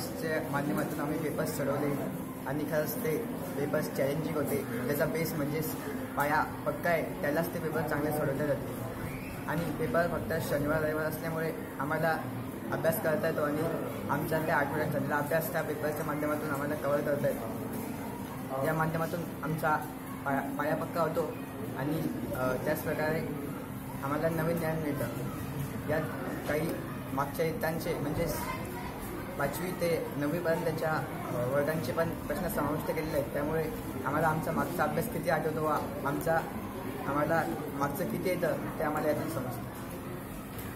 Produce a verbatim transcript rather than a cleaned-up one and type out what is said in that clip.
बेसच्या माध्यमातून आम्ही पेपर्स सोडवले आणि खरंच ते पेपर्स चॅलेंजिंग होते. त्याचा बेस म्हणजेच पाया पक्का आहे, त्यालाच ते पेपर चांगले सोडवले जाते. आणि पेपर फक्त शनिवार रविवार असल्यामुळे आम्हाला अभ्यास करता येतो आणि आमच्या त्या आठवड्यात झालेला अभ्यास त्या पेपरच्या माध्यमातून आम्हाला कव्हर करता येतो. या माध्यमातून आमचा पाया पाया पक्का होतो आणि त्याचप्रकारे आम्हाला नवीन ज्ञान मिळतं. यात काही मागच्या इयत्तांचे म्हणजेच पाचवी ते नववीपर्यंतच्या वर्गांचे पण प्रश्न समाविष्ट केलेले आहेत. त्यामुळे आम्हाला आमचा मागचा अभ्यास किती आठवतो व आमचा आम्हाला मागचं किती येतं ते आम्हाला यातून समजतं.